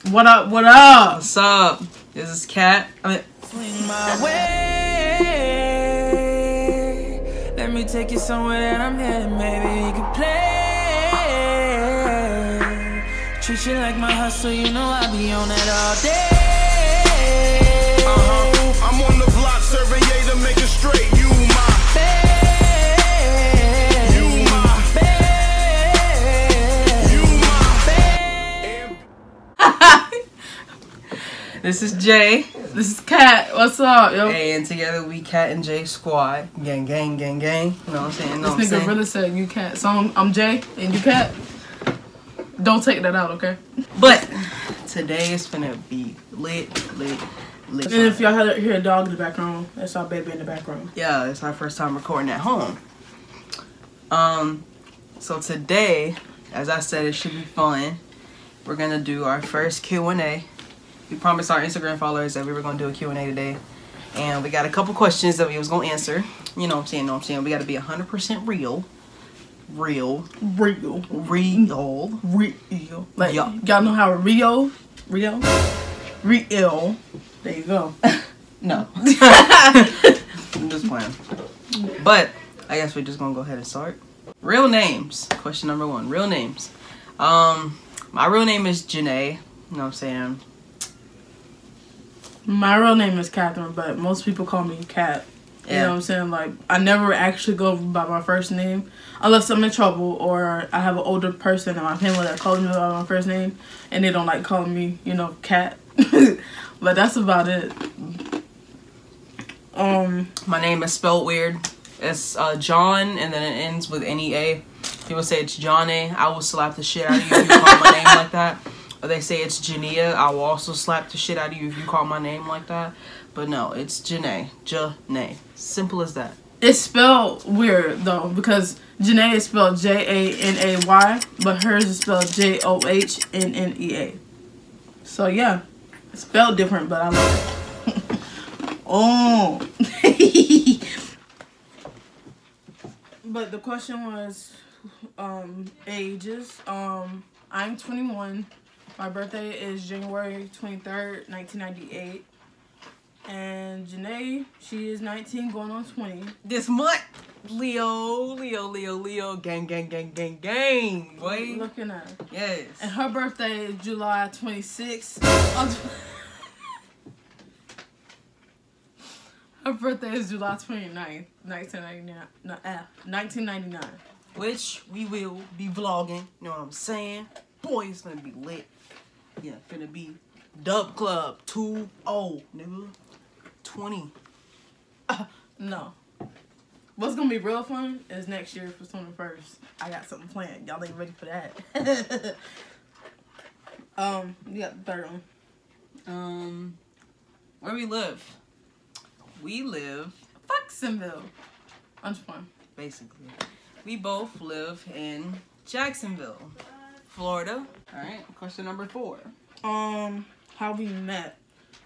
What up? What up? What's up? This is Kat. Swing my way. Let me take you somewhere that I'm headed. Maybe we can play. Treat you like my hustle, you know I be on that all day. I'm on the block, serving yay to make it straight. You my babe. You my babe. You my babe. This is Jay. This is Kat. What's up, yo? Hey, and together we Kat and Jay squad. Gang, gang, gang, gang. You know what I'm saying? Know This what I'm nigga saying? really said you Kat. So I'm Jay and you Kat. Don't take that out, okay? But today is finna be lit. And if y'all hear a dog in the background, that's our baby in the background. Yeah, it's our first time recording at home. So today, as I said, it should be fun. We're gonna do our first Q&A. We promised our Instagram followers that we were gonna do a Q&A today. And we got a couple questions that we was gonna answer. You know what I'm saying, We gotta be 100% real. Real. Like, Yeah. y'all know how real? There you go. No. I'm just playing. But I guess we're just gonna go ahead and start. Real names. Question number 1. Real names. My real name is Janae. You know what I'm saying? My real name is Catherine, but most people call me Kat. You know what I'm saying? Like, I never actually go by my first name unless I'm in trouble or I have an older person in my family that calls me by my first name and they don't like calling me, you know, Kat. But that's about it. My name is spelled weird. It's John and then it ends with N-E-A. People say it's Johnny. I will slap the shit out of you if you call my name like that. Or they say it's Jania. I will also slap the shit out of you if you call my name like that. But no, it's Janae. Janae. Simple as that. It's spelled weird, though, because Janae is spelled J-A-N-A-Y, but hers is spelled J-O-H-N-N-E-A. So, yeah. It's spelled different, but I love it. Oh. But the question was ages. I'm 21. My birthday is January 23rd, 1998. And Janae, she is 19 going on 20. This month, Leo, gang, boy. Looking at her. Yes. And her birthday is July 26th. Her birthday is July 29th, 1999. Which we will be vlogging. You know what I'm saying? Boy, it's gonna be lit. Yeah, finna be Dub Club 2-0, nigga. 20. No. What's gonna be real fun is next year for 21st. I got something planned. Y'all ain't ready for that. You got the third one. Where we live? We live Jacksonville. I'm just playing. basically. We both live in Jacksonville, Florida. All right. Question number 4. How we met.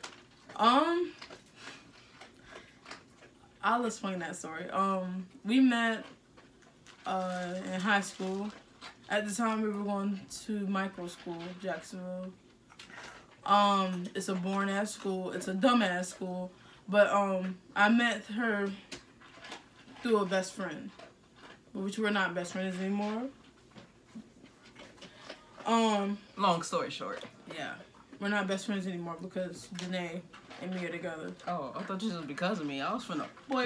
I'll explain that story. We met in high school. At the time, we were going to micro school, Jacksonville. It's a boring ass school. It's a dumb ass school. But I met her through a best friend, which we're not best friends anymore. Long story short. Yeah, we're not best friends anymore because Janae and me are together. Oh, I thought this was because of me. I was finna, boy.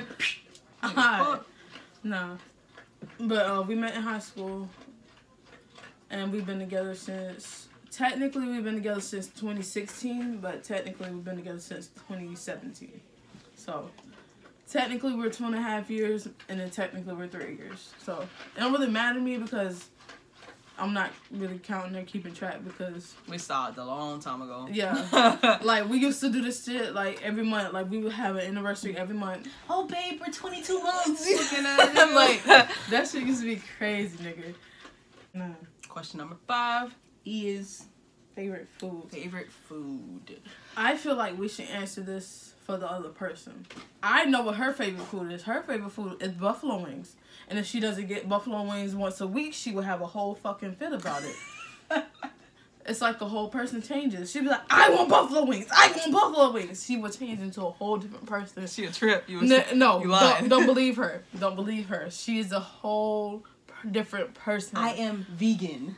No. But we met in high school. And we've been together since... Technically, we've been together since 2016. But technically, we've been together since 2017. So, technically, we're 2.5 years. And then technically, we're 3 years. So, it don't really matter to me because... I'm not really counting or keeping track because... We started a long time ago. Yeah. Like, we used to do this shit, like, every month. Like, we would have an anniversary every month. Oh, babe, we're 22 months. Looking at it. Like, that shit used to be crazy, nigga. No. Question number 5 is Favorite food. favorite food. I feel like we should answer this for the other person. I know what her favorite food is. Her favorite food is buffalo wings. And if she doesn't get buffalo wings once a week, she will have a whole fucking fit about it. it's like the whole person changes. She'd be like, I want buffalo wings. I want buffalo wings. She would change into a whole different person. She a trip. You No, you lying. don't believe her. Don't believe her. She's a whole different person. I am vegan.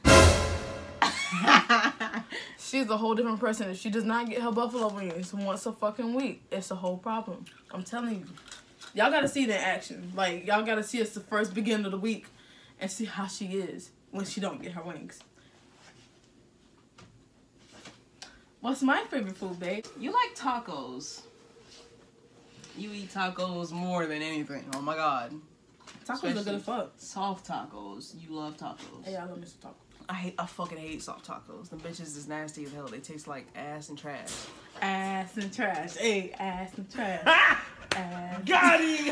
She's a whole different person. If she does not get her buffalo wings once a fucking week, it's a whole problem. I'm telling you. Y'all gotta see it in action. Like, y'all gotta see us the first beginning of the week and see how she is when she don't get her wings. What's my favorite food, babe? You like tacos. You eat tacos more than anything. Oh my god. Tacos are good as fuck. Soft tacos. You love tacos. Hey, I love me some tacos. I fucking hate soft tacos. The bitches is nasty as hell. They taste like ass and trash. Ass and trash. Hey, ass and trash. Ass. Got him!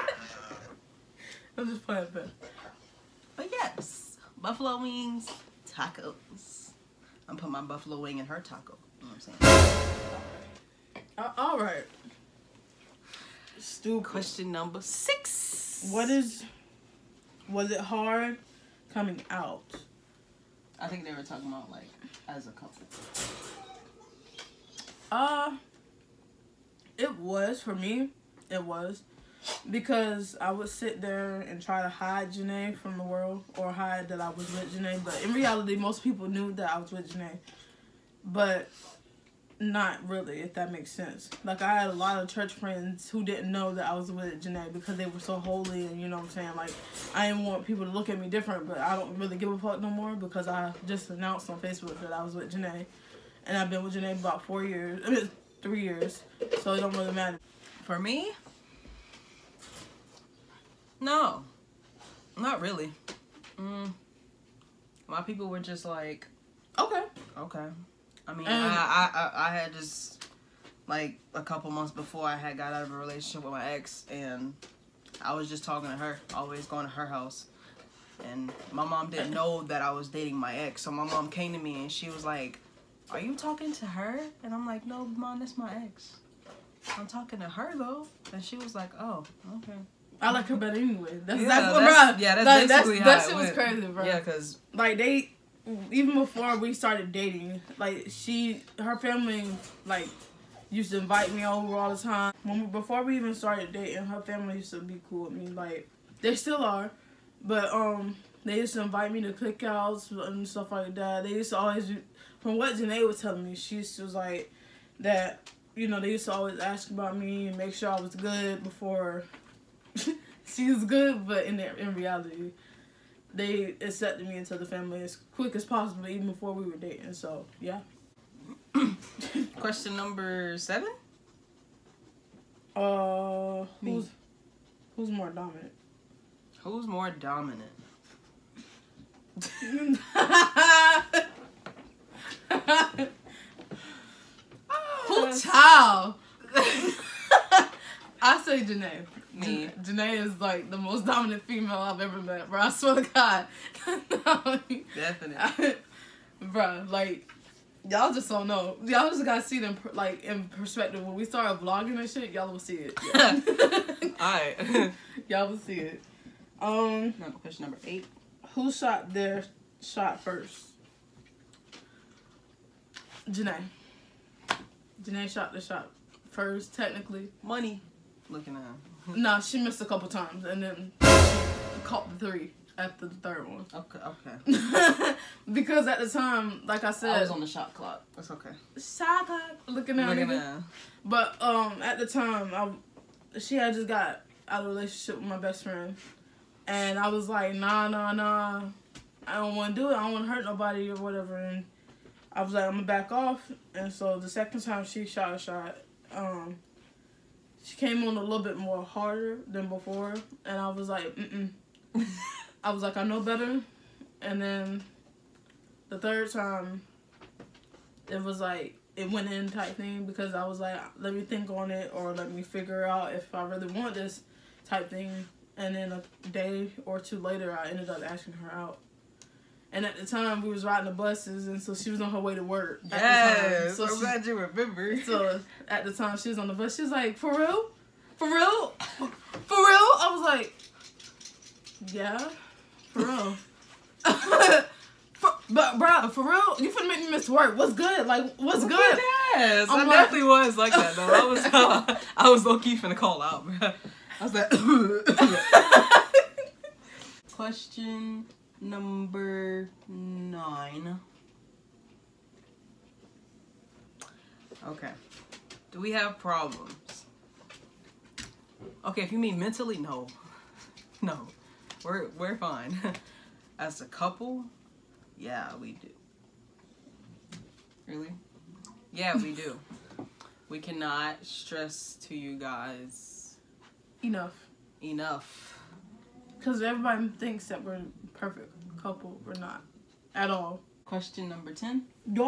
I'm just playing, but. But yes, buffalo wings, tacos. I'm putting my buffalo wing in her taco. You know what I'm saying? All right. Stupid. Question number 6. Was it hard coming out? I think they were talking about like as a couple. It was for me. It was because I would sit there and try to hide Janae from the world or hide that I was with Janae. But in reality, most people knew that I was with Janae, but not really, if that makes sense. Like, I had a lot of church friends who didn't know that I was with Janae because they were so holy, and you know what I'm saying? Like, I didn't want people to look at me different, but I don't really give a fuck no more because I just announced on Facebook that I was with Janae. And I've been with Janae about 4 years. I mean, 3 years. So it don't really matter. For me? No. Not really. My people were just like, Okay. okay. I mean, I had just, like, a couple months before I had got out of a relationship with my ex, and I was just talking to her, always going to her house. And my mom didn't know that I was dating my ex, so my mom came to me and she was like, are you talking to her? And I'm like, no, Mom, that's my ex. I'm talking to her, though. And she was like, oh, okay. I like her better anyway. That's that's basically how that it shit was went. crazy, bro. Yeah, because like, they, even before we started dating, like, her family, like, used to invite me over all the time. Before we even started dating, her family used to be cool with me. Like, they still are, but they used to invite me to cookouts and stuff like that. They used to always, from what Janae was telling me, she was like that, you know, they used to always ask about me and make sure I was good before she was good, but in reality, they accepted me into the family as quick as possible, even before we were dating. So, yeah. Question number 7? Who's more dominant? Who's more dominant? Who child? I say Janae. Me. Janae is like the most dominant female I've ever met, bro. I swear to God. Definitely. Bro, like, y'all just don't know. Y'all just gotta see them like in perspective. When we start vlogging and shit, y'all will see it. Yeah. Alright. Y'all will see it. Question number 8. Who shot their shot first? Janae. Janae shot the shot first, technically. Money. Looking at her. No, she missed a couple times, and then she caught the 3 after the third one. Okay. Because at the time, like I said, I was on the shot clock. That's okay. Shot clock. Looking at her. But at the time, she had just got out of a relationship with my best friend, and I was like, nah, I don't want to do it. I don't want to hurt nobody or whatever. And I was like, I'm gonna back off. And so the second time she shot a shot, she came on a little bit more harder than before, and I was like, I was like, I know better. And then the third time, it was like, it went in type thing, because I was like, let me think on it, or let me figure out if I really want this type thing. And then a day or 2 later, I ended up asking her out. And at the time, we was riding the buses, and so she was on her way to work. Yes, so I'm glad you remember. So at the time, she was on the bus. She was like, for real? For real? For real? I was like, yeah, for real. But bro, for real, you finna make me miss work. What's good? Like, what's good? Yes, I'm I like- definitely was like that though. I was low key finna call out, bro. I was like, question number 9. Okay. Do we have problems? Okay, if you mean mentally, no. No. We're fine. As a couple, yeah, we do. Really? Yeah, we do. We cannot stress to you guys Enough. Because everybody thinks that we're a perfect couple. We're not. At all. Question number 10.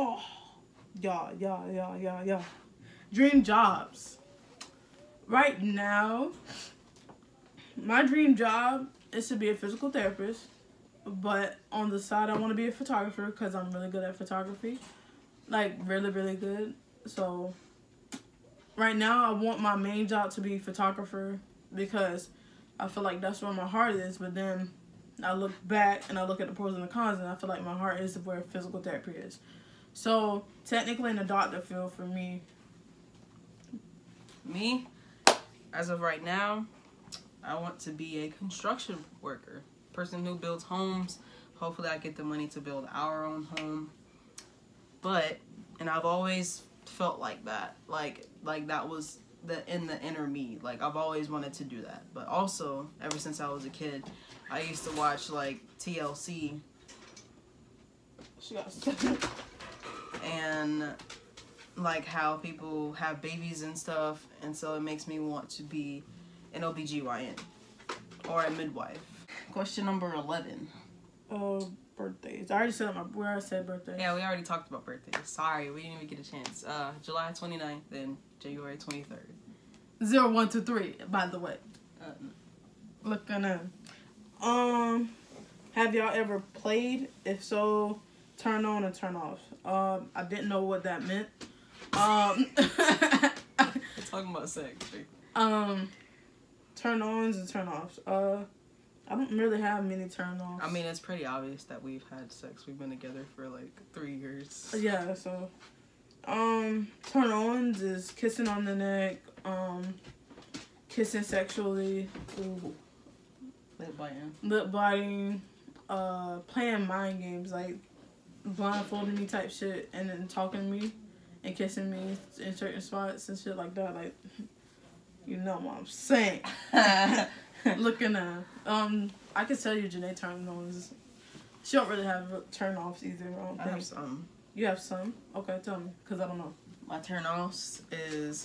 Yeah. Dream jobs. Right now, my dream job is to be a physical therapist. But on the side, I want to be a photographer because I'm really good at photography. Like, really, really good. So, right now, I want my main job to be photographer because I feel like that's where my heart is. But then I look back and I look at the pros and the cons, and I feel like my heart is where physical therapy is. So, technically in the doctor field for me. Me, as of right now, I want to be a construction worker. Person who builds homes. Hopefully I get the money to build our own home. And I've always felt like that. Like that was the inner me. Like, I've always wanted to do that. But also, ever since I was a kid, I used to watch, like, TLC. And, like, how people have babies and stuff. And so it makes me want to be an OBGYN. Or a midwife. Question number 11. Birthdays. I already said where I said birthdays. Yeah, we already talked about birthdays. Sorry, we didn't even get a chance. July 29th, then January 23rd. 0123, by the way. Looking at. Have y'all ever played? If so, turn on and turn off. I didn't know what that meant. We're talking about sex, right? Turn ons and turn offs. I don't really have many turn offs. I mean, it's pretty obvious that we've had sex. We've been together for like 3 years. Yeah, so turn ons is kissing on the neck, kissing sexually, lip biting, playing mind games like blindfolding me type shit and then talking to me and kissing me in certain spots and shit like that. Like, you know what I'm saying. Looking at I can tell you Janae turn ons. She don't really have turn offs either. I have some. You have some? Okay, tell me, cause I don't know. My turn offs is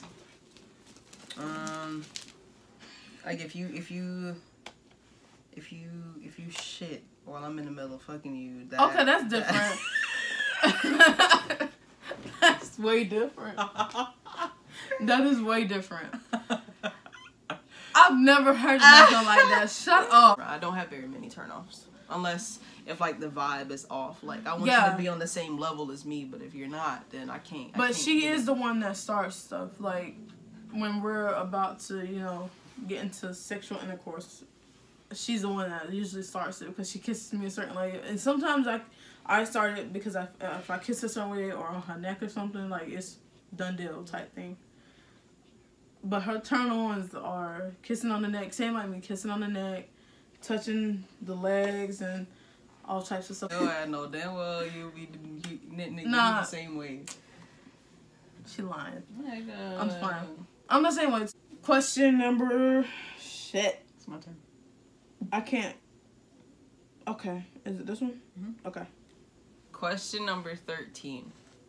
like if you shit while I'm in the middle of fucking you. Okay, that's different. That's way different. That is way different. I've never heard nothing like that. Shut up. I don't have very many turnoffs. Unless if like the vibe is off. Like I want you to be on the same level as me, but if you're not, then I can't. But she is the one that starts stuff. Like when we're about to, get into sexual intercourse, she's the one that usually starts it because she kisses me a certain way. And sometimes I start it because if I kiss her some way or on her neck or something, like it's done deal type thing. But her turn-ons are kissing on the neck, same like me, kissing on the neck, touching the legs, and all types of stuff. No, I know damn well you nah, the same way. She lying. Oh, I'm fine. I'm the same way. Question number... Shit. It's my turn. I can't... Okay. Is it this one? Mm-hmm. Okay. Question number 13.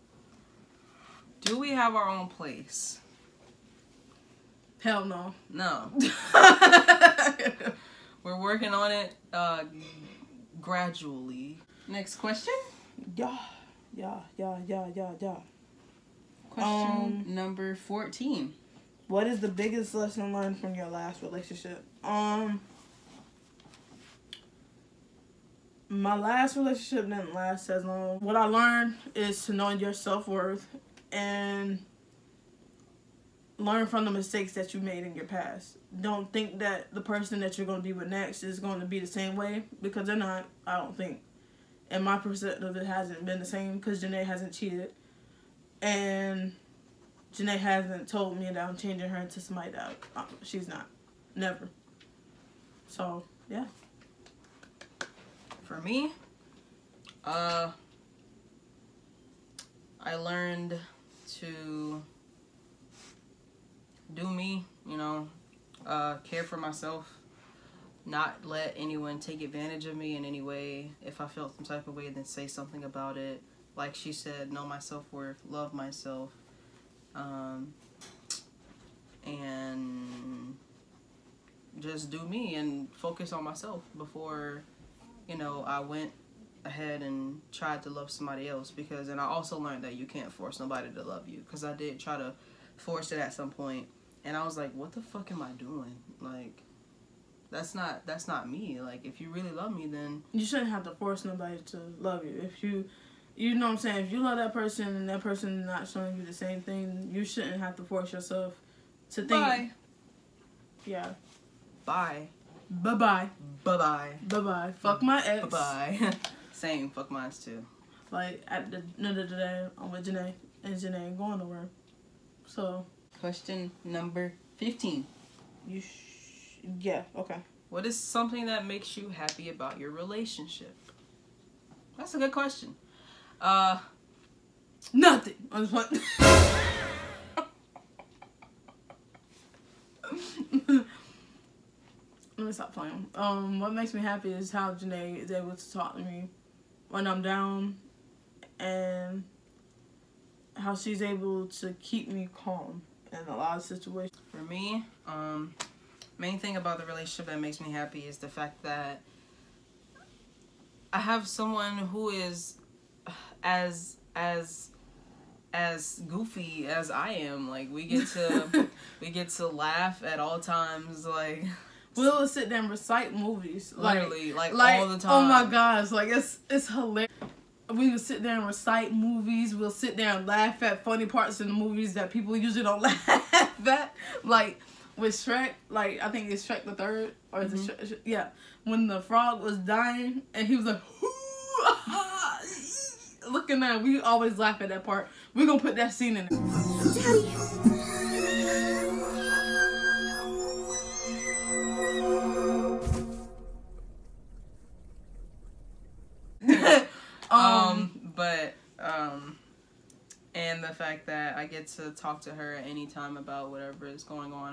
Do we have our own place? Hell no. No. We're working on it gradually. Next question? Yeah. Question number 14. What is the biggest lesson learned from your last relationship? My last relationship didn't last as long. What I learned is to know your self-worth and learn from the mistakes that you made in your past. Don't think that the person that you're going to be with next is going to be the same way, because they're not, I don't think. and my perspective, it hasn't been the same because Janae hasn't cheated, and Janae hasn't told me that I'm changing her into somebody that she's not. Never. So, yeah. For me, I learned to do me, you know, care for myself, not let anyone take advantage of me in any way. If I felt some type of way, then say something about it. Like she said, know my self-worth, love myself, and just do me and focus on myself before, you know, I went ahead and tried to love somebody else. Because, and I also learned that you can't force nobody to love you, because I did try to force it at some point, and I was like, what the fuck am I doing? Like, that's not me. Like, if you really love me, then you shouldn't have to force nobody to love you. If you know what I'm saying, if you love that person and that person is not showing you the same thing, you shouldn't have to force yourself to think. Bye. Yeah. Bye. Bye-bye. Bye-bye. Bye-bye. Fuck my ex. Bye-bye. Same. Fuck mine too. Like, at the end of the day, I'm with Janae, and Janae ain't going nowhere. So. Question number 15. Yeah, okay. What is something that makes you happy about your relationship? That's a good question. Nothing. I'm just playing. Let me stop playing. What makes me happy is how Janae is able to talk to me when I'm down, and how she's able to keep me calm in a lot of situations. For me, main thing about the relationship that makes me happy is the fact that I have someone who is as goofy as I am. Like, we get to laugh at all times. Like, we'll sit there and recite movies. Literally, like all the time. Oh my gosh, like it's hilarious. We will sit there and recite movies. We'll sit there and laugh at funny parts in the movies that people usually don't laugh at. Like with Shrek, like I think it's Shrek the Third, or is it Shrek? Yeah, when the frog was dying and he was like, looking at, we always laugh at that part. We're gonna put that scene in there. Daddy. And the fact that I get to talk to her at any time about whatever is going on.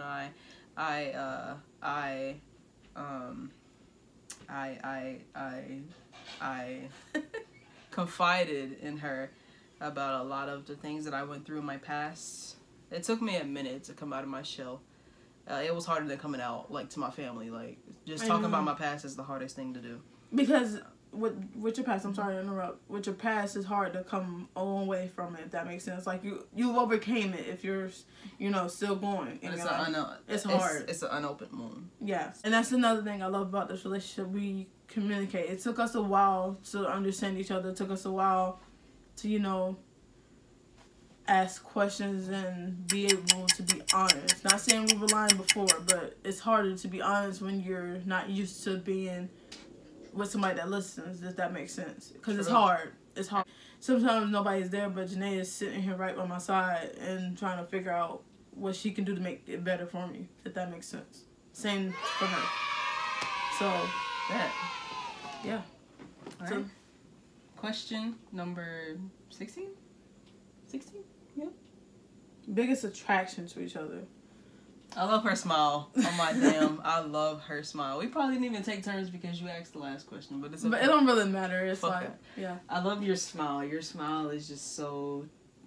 I confided in her about a lot of the things that I went through in my past. It took me a minute to come out of my shell. It was harder than coming out, like, to my family. Like, just talking about my past is the hardest thing to do. Because with your past, I'm sorry to interrupt. With your past, it's hard to come a long way from it. If that makes sense. Like you overcame it. If you're, still going. It's hard. It's an unopened wound. Yes, and that's another thing I love about this relationship. We communicate. It took us a while to understand each other. It took us a while to ask questions and be able to be honest. Not saying we were lying before, but it's harder to be honest when you're not used to being with somebody that listens, if that makes sense. Because it's hard. It's hard. Sometimes nobody's there, but Janae is sitting here right by my side and trying to figure out what she can do to make it better for me, if that makes sense. Same for her. So, yeah. All right. Question number 16? 16? Yeah. Biggest attraction to each other. I love her smile. Oh my damn, I love her smile. We probably didn't even take turns because you asked the last question, but it's okay. But it don't really matter. It's Fuck like, it. yeah. I love your smile. Your smile is just so.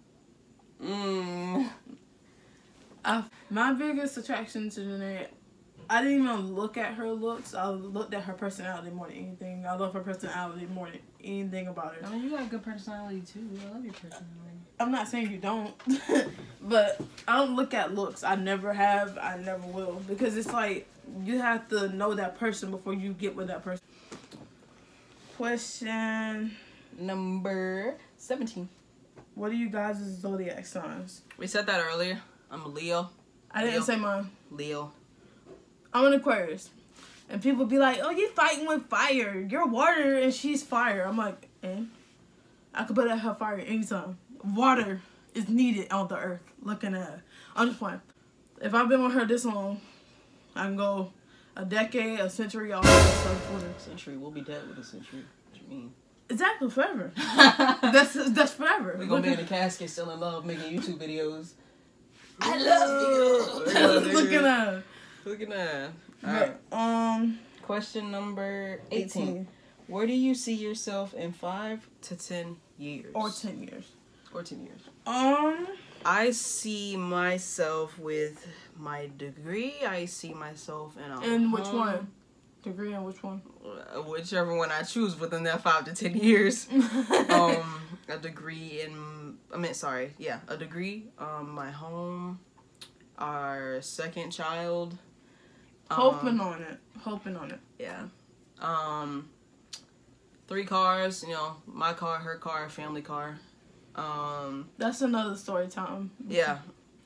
My biggest attraction to Janae, I didn't even look at her looks. I looked at her personality more than anything. I love her personality more than anything about her. I mean, you got a good personality too. I love your personality. I'm not saying you don't, but I don't look at looks. I never have. I never will. Because it's like, you have to know that person before you get with that person. Question number 17. What are you guys' zodiac signs? We said that earlier. I'm a Leo. I didn't say mine. Leo. I'm an Aquarius. And people be like, oh, you fighting with fire. You're water and she's fire. I'm like, And I could put out her fire anytime. Water is needed on the earth. Looking at her. I'm just playing. If I've been with her this long, I can go a decade, a century, all century. We'll be dead with a century. What you mean? Exactly, forever. that's forever. We're gonna be in a casket, still in love, making YouTube videos. I love you. Look at her. Look at that. Alright. Question number 18. Where do you see yourself in 5 to 10 years? Or 10 years. Or 10 years. I see myself with my degree. I see myself in a In which one? Degree in which one? Whichever one I choose within that 5 to 10 years. A degree in, a degree, my home, our second child. Hoping on it. Yeah. 3 cars, you know, my car, her car, family car. That's another story time. Yeah.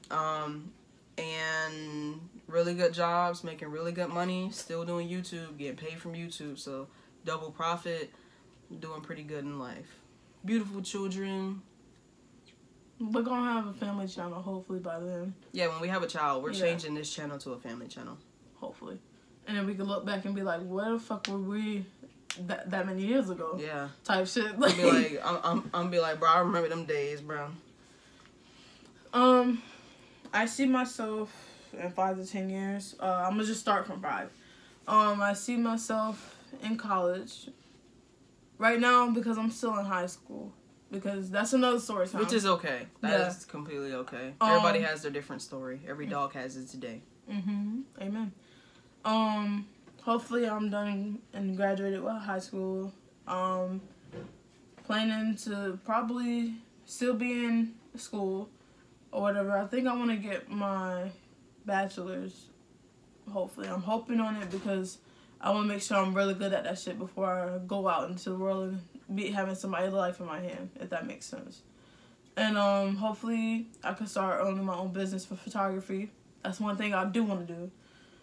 And really good jobs, making really good money, still doing YouTube, getting paid from YouTube, so double profit, doing pretty good in life. Beautiful children. We're gonna have a family channel hopefully by then. Yeah, when we have a child, we're changing this channel to a family channel. Hopefully. And then we can look back and be like, where the fuck were we that many years ago? Yeah. Type shit. I'll be like, I'm be like, bro, I remember them days, bro. I see myself in 5 to 10 years. I'm gonna just start from 5. I see myself in college right now because I'm still in high school. Because that's another story time. Which is okay. That is completely okay. Everybody has their different story. Every dog has its day. Amen. Hopefully I'm done and graduated with high school. Planning to probably still be in school or whatever. I think I want to get my bachelor's. Hopefully. I'm hoping on it because I want to make sure I'm really good at that shit before I go out into the world and be having somebody's life in my hand, if that makes sense. And hopefully I can start owning my own business for photography. That's one thing I do want to do.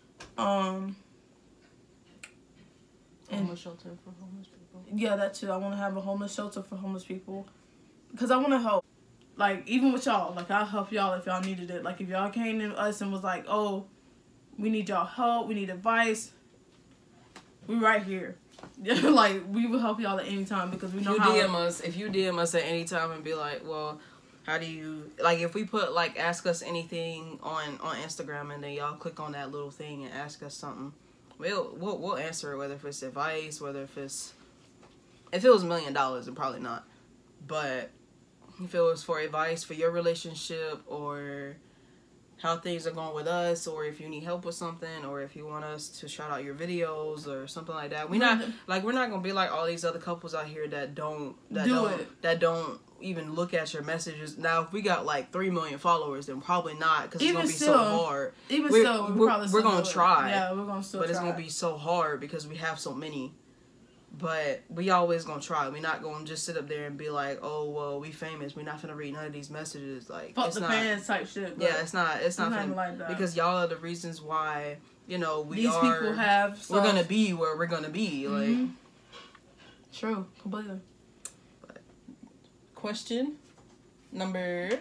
Homeless shelter for homeless people. Yeah, that too. I want to have a homeless shelter for homeless people. Because I want to help. Like, even with y'all. Like, I'll help y'all if y'all needed it. Like, if y'all came to us and was like, oh, we need y'all help. We need advice. We right here. Like, we will help y'all at any time because we know If you DM us at any time and be like, well, how do you... Like, if we put, like, ask us anything on Instagram and then y'all click on that little thing and ask us something, we'll answer it, whether if it's advice, whether if it's... If it was $1 million, then probably not. But if it was for advice for your relationship or how things are going with us, or if you need help with something, or if you want us to shout out your videos or something like that, we're not gonna be like all these other couples out here that don't even look at your messages. Now, if we got like 3 million followers, then probably not, because it's gonna be so hard. We're gonna try. Yeah, we're gonna still try. But it's gonna be so hard because we have so many. But we always gonna try. We're not gonna just sit up there and be like, oh, well, we famous. We're not gonna read none of these messages. Like, fuck the fans type shit. Yeah, it's not finna, like that. Because y'all are the reasons why, you know, these people have stuff. We're gonna be where we're gonna be. Like, true, completely. But question number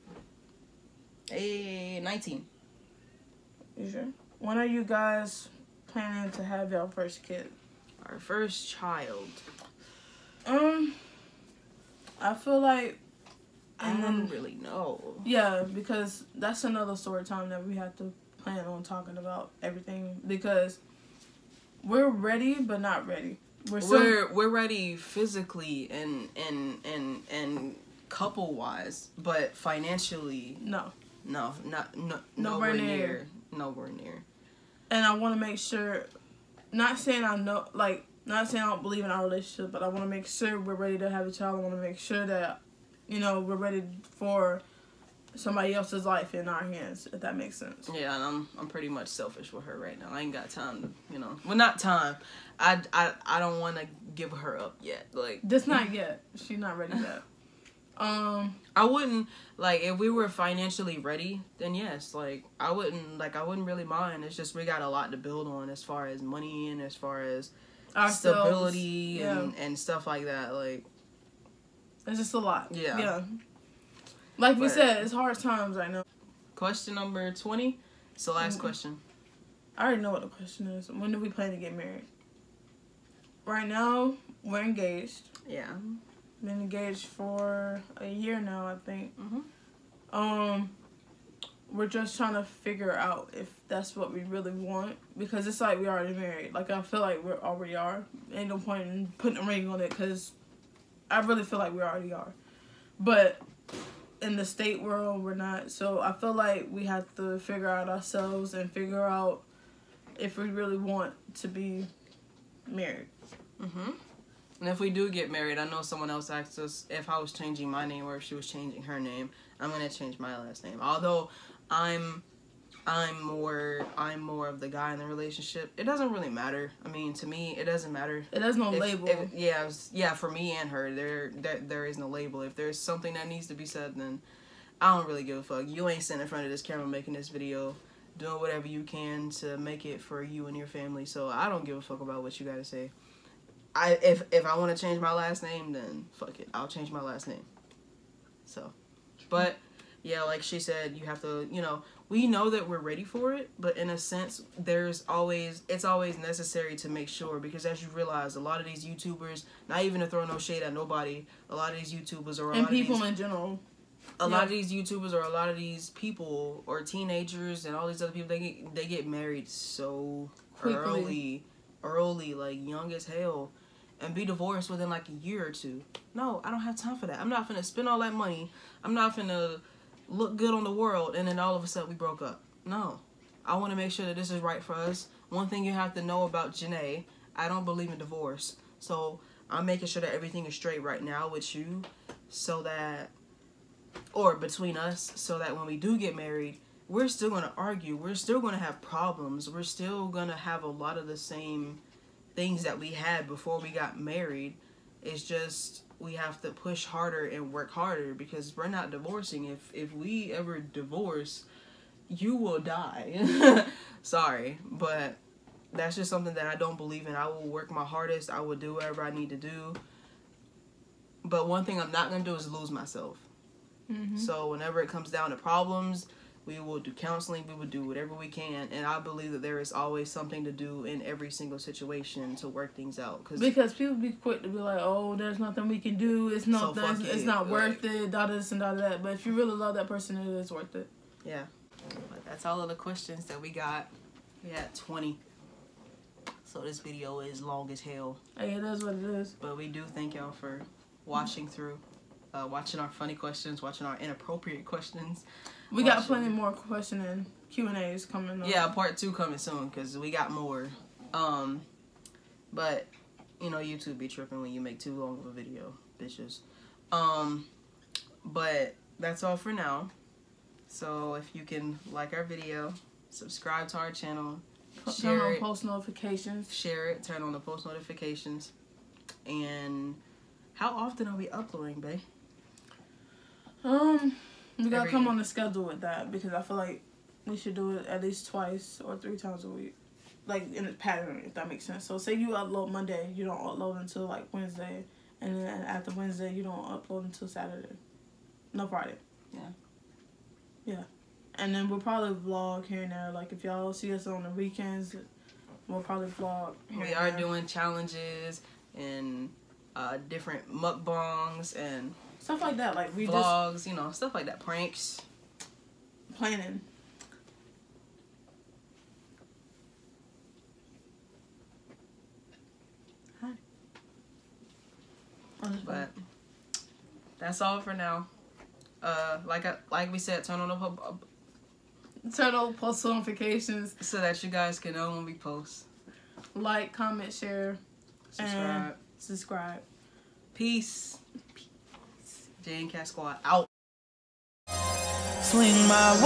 19. You sure? When are you guys planning to have your first kid? Our first child. I feel like I don't really know. Yeah, because that's another story time that we have to plan on talking about everything, because we're ready but not ready. We're ready physically and couple wise, but financially nowhere near. And I want to make sure, not saying I don't believe in our relationship, but I want to make sure we're ready to have a child. I want to make sure that, you know, we're ready for somebody else's life in our hands, if that makes sense. Yeah, and I'm pretty much selfish with her right now. I ain't got time to, you know, well, not time. I don't want to give her up yet. Like, just not yet. She's not ready yet. I wouldn't, like, if we were financially ready, then yes, like, I wouldn't really mind. It's just we got a lot to build on as far as money and as far as ourselves, stability and stuff like that. Like, It's just a lot. Yeah. Like we said, it's hard times right now. Question number 20. It's the last question. I already know what the question is. When do we plan to get married? Right now, we're engaged. Yeah. Been engaged for a year now, I think. We're just trying to figure out if that's what we really want, because it's like we already married. Like, I feel like we already are. Ain't no point in putting a ring on it, because I really feel like we already are. But in the state world, we're not. So I feel like we have to figure out ourselves and figure out if we really want to be married. And if we do get married, I know someone else asked us if I was changing my name or if she was changing her name. I'm gonna change my last name. Although I'm more of the guy in the relationship. It doesn't really matter. I mean, to me, it doesn't matter. It has no label. Yeah, for me and her, there is no label. If there's something that needs to be said, then I don't really give a fuck. You ain't sitting in front of this camera making this video, doing whatever you can to make it for you and your family. So I don't give a fuck about what you gotta say. If I want to change my last name, then fuck it. I'll change my last name. So, but yeah, like she said, you have to, you know, we know that we're ready for it, but in a sense, it's always necessary to make sure, because as you realize, a lot of these YouTubers, not even to throw no shade at nobody, a lot of these YouTubers are and people in general. A lot of these YouTubers or a lot of these people or teenagers and all these other people, they get married so quickly, like young as hell, and be divorced within like a year or two. No, I don't have time for that. I'm not finna spend all that money. I'm not finna look good on the world and then all of a sudden we broke up. No. I want to make sure that this is right for us. One thing you have to know about Janae, I don't believe in divorce. So I'm making sure that everything is straight right now with you, so that, or between us, so that when we do get married, we're still going to argue. We're still going to have problems. We're still going to have a lot of the same things that we had before we got married. It's just we have to push harder and work harder, because we're not divorcing. If we ever divorce, you will die. Sorry, but that's just something that I don't believe in. I will work my hardest. I will do whatever I need to do. But one thing I'm not going to do is lose myself. So whenever it comes down to problems, we will do counseling, we will do whatever we can, and I believe that there is always something to do in every single situation to work things out. Because people be quick to be like, oh, there's nothing we can do, it's nothing, so it's not worth it, da this and da that. But if you really love that person, it is worth it. Yeah. But that's all of the questions that we got. We had 20. So this video is long as hell. Hey, it is what it is. But we do thank y'all for watching through. Watching our funny questions, watching our inappropriate questions. We got plenty more question and Q&As coming up. Yeah, part 2 coming soon, because we got more. But, you know, YouTube be tripping when you make too long of a video, bitches. But that's all for now. So if you can like our video, subscribe to our channel, turn on post notifications. Share it, turn on the post notifications. And how often are we uploading, babe? We gotta come on the schedule with that, because I feel like we should do it at least 2 or 3 times a week. Like, in a pattern, if that makes sense. So, say you upload Monday, you don't upload until, like, Wednesday. And then after Wednesday, you don't upload until Saturday. No, Friday. Yeah. Yeah. And then we'll probably vlog here and there. Like, if y'all see us on the weekends, we'll probably vlog here We are doing challenges and different mukbangs and stuff like that. Like, we vlogs, just... you know, stuff like that. Pranks. Planning. Hi. But that's all for now. Like we said, turn on post notifications so that you guys can know when we post. Like, comment, share, and subscribe. Peace. JNCat Squad out. Swing my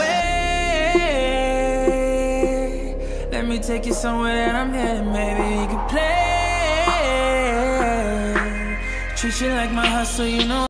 way. Let me take you somewhere that I'm headed. Maybe we could play. Treat you like my hustle, you know.